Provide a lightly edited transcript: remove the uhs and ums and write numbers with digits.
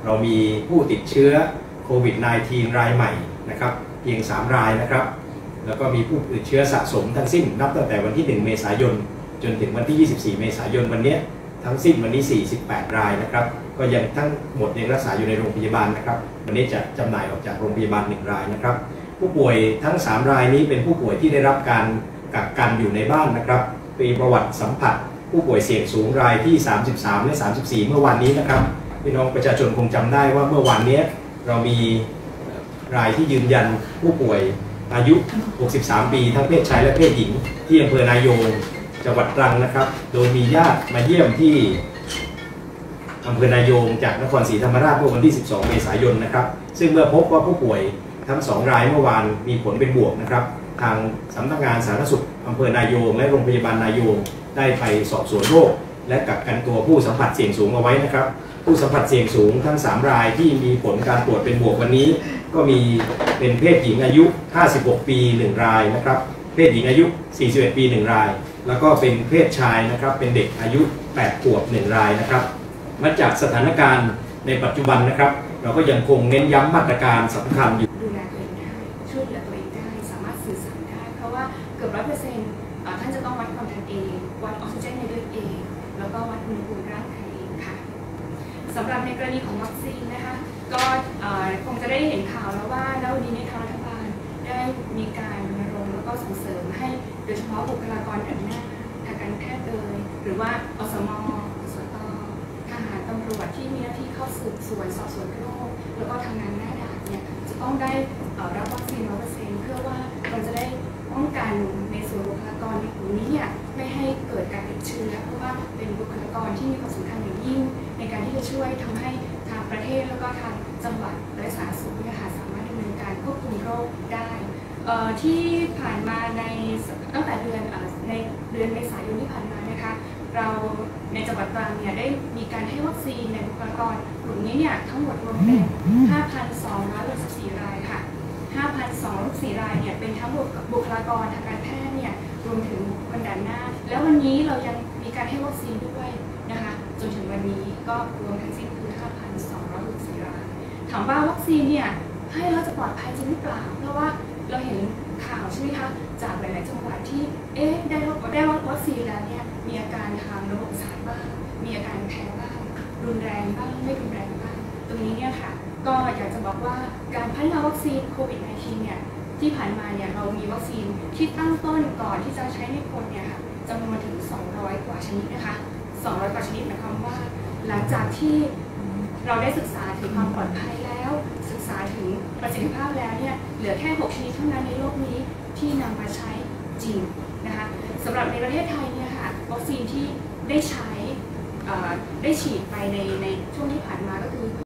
เรามีผู้ติดเชื้อโควิด -19 รายใหม่นะครับเพียง3 รายนะครับแล้วก็มีผู้ติดเชื้อสะสมทั้งสิ้นนับตั้งแต่วันที่1 เมษายนจนถึงวันที่24 เมษายนวันนี้ทั้งสิ้นวันนี้48 รายนะครับก็ยังทั้งหมดยังรักษาอยู่ในโรงพยาบาลนะครับวันนี้จะจำหน่ายออกจากโรงพยาบาล1 รายนะครับผู้ป่วยทั้ง3 รายนี้เป็นผู้ป่วยที่ได้รับการกักกันอยู่ในบ้านนะครับมีประวัติสัมผัสผู้ป่วยเสี่ยงสูงรายที่33และ34เมื่อวานนี้นะครับพี่น้องประชาชนคงจำได้ว่าเมื่อวานนี้เรามีรายที่ยืนยันผู้ป่วยอายุ63 ปีทั้งเพศชายและเพศหญิงที่อำเภอนายงจังหวัดตรังนะครับโดยมีญาติมาเยี่ยมที่อำเภอนายงจากนครศรีธรรมราชเมื่อวันที่12 เมษายนนะครับซึ่งเมื่อพบว่าผู้ป่วยทั้ง2 รายเมื่อวานมีผลเป็นบวกนะครับทางสำนักงานสาธารณสุขอำเภอนายงและโรงพยาบาลนายงได้ไปสอบสวนโรคและกักกันตัวผู้สัมผัสเสี่ยงสูงเอาไว้นะครับผู้สัมผัสเสี่ยงสูงทั้ง3 รายที่มีผลการตรวจเป็นบวกวันนี้ก็มีเป็นเพศหญิงอายุ56 ปี1 รายนะครับเพศหญิงอายุ41 ปี1 รายแล้วก็เป็นเพศชายนะครับเป็นเด็กอายุ8 ขวบ1 รายนะครับมาจากสถานการณ์ในปัจจุบันนะครับเราก็ยังคงเน้นย้ำมาตรการสำคัญอยู่ดูแลตัวเองได้ช่วยเหลือตัวเองได้สามารถสื่อสารได้เพราะว่าเกือบ100%ท่านจะต้องวัดความดันเองวัดออกซิเจนในเลือดเองแล้วก็วัดอุณหภูมิร่างกายเองค่ะสำหรับในกรณีของวัคซีนนะคะก็คงจะได้เห็นข่าวแล้วว่าแล้ววันนี้ในทางรัฐบาลได้มีการรณรงค์แล้วก็ส่งเสริมให้โดยเฉพาะบุคลากรด่านหน้าทางการแพทย์หรือว่าอสม.สต.ทหารตำรวจที่มีหน้าที่เข้าสืบสวนสอบสวนโรคแล้วก็ทำงานหน้าด่านเนี่ยจะต้องได้รับวัคซีน100%เพื่อว่าเราจะได้ป้องกันในส่วนบุคลากรในกลุ่มนี้เนี่ยไม่ให้เกิดการติดเชื้อเพราะว่าเป็นบุคลากรที่มีความสำคัญอย่างยิ่งในการที่จะช่วยทำให้ทางประเทศแล้วก็ทางจังหวัดและสาธารณสุขเนี่ยค่ะสามารถดำเนินการควบคุมโรคได้ที่ผ่านมาในตั้งแต่ในเดือนเมษายนที่ผ่านมานะคะเราในจังหวัดตรังเนี่ยได้มีการให้วัคซีนในบุคลากรกลุ่มนี้เนี่ยทั้งหมดรวมเป็น 5,264 รายค่ะ 5,264 รายเนี่ยเป็นทั้งบุคลากรทางการแพทย์เนี่ยรวมถึงคนด่านหน้าแล้ววันนี้เรายังมีการให้วัคซีนด้วยนะคะจนถึงวันนี้ก็รวมทั้งสิ้นคือ 5,264 รายถามว่าวัคซีนเนี่ยให้เราจะปลอดภัยจริงหรือเปล่าเพราะว่าเราเห็นข่าวใช่ไหมคะจากหลายๆจังหวัดที่ได้วัคซีนแล้วเนี่ยมีอาการทางระบบประสาทบ้างมีอาการแพ้บ้างรุนแรงบ้างไม่รุนแรงบ้างตรงนี้เนี่ยค่ะก็อยากจะบอกว่าการพัฒนาวัคซีนโควิด -19 เนี่ยที่ผ่านมาเนี่ยเรามีวัคซีนที่ตั้งต้นก่อนที่จะใช้ในคนเนี่ยค่ะจำนวนถึง200 กว่าชนิดนะคะ200 กว่าชนิดหมายความว่าหลังจากที่เราได้ศึกษาถึงความปลอดภัยแล้วศึกษาถึงประสิทธิภาพแล้วเนี่ยเหลือแค่6 ชนิดเท่านั้นในโลกนี้ที่นำมาใช้จริงนะคะสำหรับในประเทศไทยเนี่ยค่ะวัคซีนที่ได้ใช้ได้ฉีดไปในช่วงที่ผ่านมาก็คือ